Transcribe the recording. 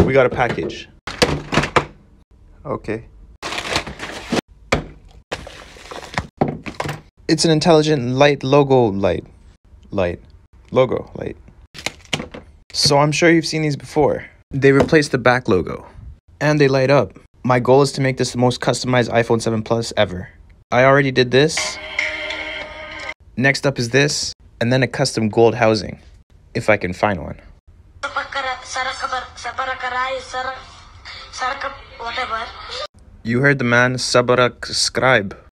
We got a package. Okay. It's an intelligent light logo light. Logo light. So I'm sure you've seen these before. They replace the back logo. And they light up. My goal is to make this the most customized iPhone 7 Plus ever. I already did this. Next up is this. And then a custom gold housing. If I can find one. You heard the man, subscribe.